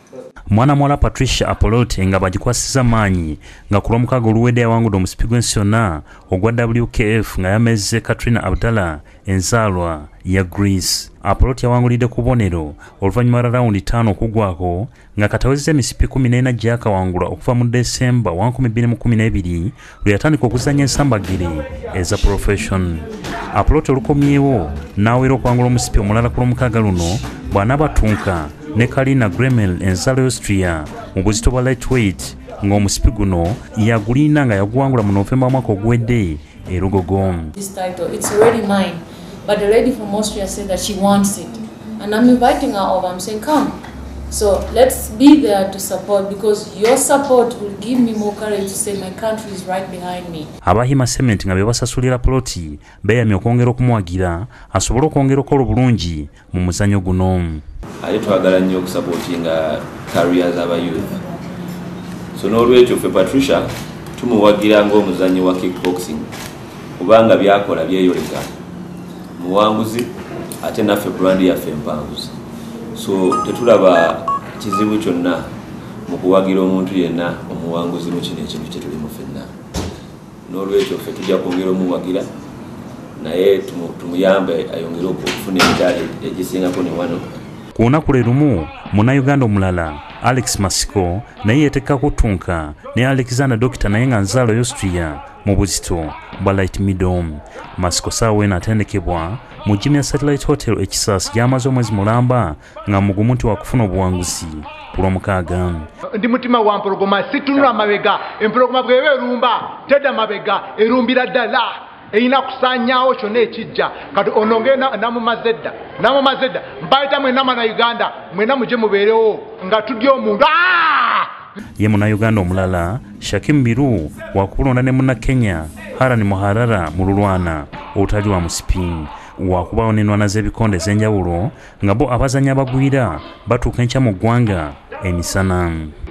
Mwana mwala Patricia Apolot nga bagikwasiza maanyi nga ku lw'omukaaga oluwedde yawangudde omusipi gw'ensi yonna ogwa WKF nga yamezze Katrina Abdallah enzaalwa ya Greece. Apolot yawangulidde ku bubonero oluvannyuma lwa rawundi 5 okugwako nga katawezezza emisipi 14 gyakawangulwa okuva mu Desemba 2012 lwe yatandika okuzannya ensambagire eza profession. Apolot olukomyewo n'awera okuwangula omusipi omulala ku lw'omukaaga luno bw'anaabatuuka ne Karina Gremel enzalo Austria mu buzito bwa lightweight ng'omusipi guno yagulina nga yaguwangula mu Novemba omwaka oguwedde e Lugogo. This title, it's already mine, but the lady from Austria said that she wants it, and I'm inviting her over. I'm saying, come. So let's be there to support, because your support will give me more courage to say my country is right behind me. Abahima Cement nga bebasasulira Poloti beyamye okwongera okumuwagira asobole okwongera okola bulungi mu muzannyo guno. Ali twagala nnyo okusupportinga careers z'aba youth. So n'olwekyo ffe Patricia tumuwagira ng'omuzannyi wa kickboxing kubanga byakola byeyoleka muwanguzi ate naffe brand yaffe empanguzi. So tetulaba kizibu kyonna mu kuwagira omuntu yenna omuwanguzi mu kino ekintu kye tulimu ffenna. N'olwekyo ffe tujja kwongera omuwagira naye tumuyambe ayongere okufuna emidaali egisingako ne wano. Ku lunaku lwe lumu munnayuganda omulala Alex Matsiko naye yeetegeka kutunka ne Alexander Doctor naye nga nzaalo Austria mu buzito bwa light middle. Matsiko saawa eno atendekebwa mu gym ya Satellite Hotel ekisaasi gy'amaze omwezi mulamba nga mugumu nti wakufuna obuwanguzi ku lw'omukaaga. Ndi mutima wa mpologoma situnula mabega, empologoma bw'eba erumba tedda mabega, erumbira ddala eyina kusaanyaawo kyonna ekijja kati ononge namumazedda mbayita mwena Uganda mwena muje mubeerewo nga tudya omuntu. Ye munnayuganda omulala Shakim Biru wakulonda ne munna Kenya Harani Muharara mu lulwana olutali wa musipi. Wakubawo n'enwana z'ebikonde ez'enjawulo nga bo abazannyi abagwira batuuka enkya mu ggwanga emisana.